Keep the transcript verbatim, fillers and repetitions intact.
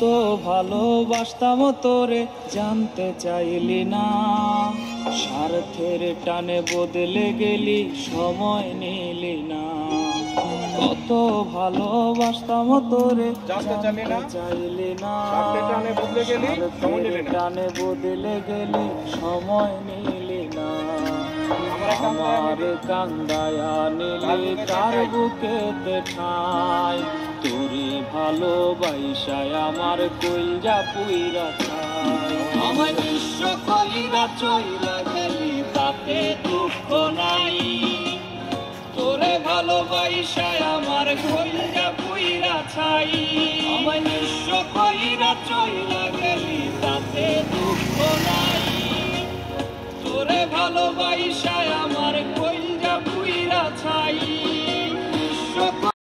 কত ভালোবাসতাম তোরে জানতে চাইলি না, স্বার্থের টানে বদলে গেলি সময় নিলি না। কত ভালোবাসতাম তোরে জানতে চাইলি না, চাইলি না, স্বার্থের টানে বদলে গেলি সময় নিলি না। টানে বদলে গেলি সময় নিলি না। আমার কান্দায়া নিলি তার বুকেতে ঠাই, তোরে ভালোবাসায় আমার কইরা পুইরা ছাই। আমার বিশ্ব কইরা চইলা গেলি তাতে দুঃখ নাই, তোরে ভালোবাসায় আমার কইরা পুইরা ছাই। আমার বিশ্ব কইরা চইলা গেলি তাতে দুঃখ নাই, তোরে ভালোবাসা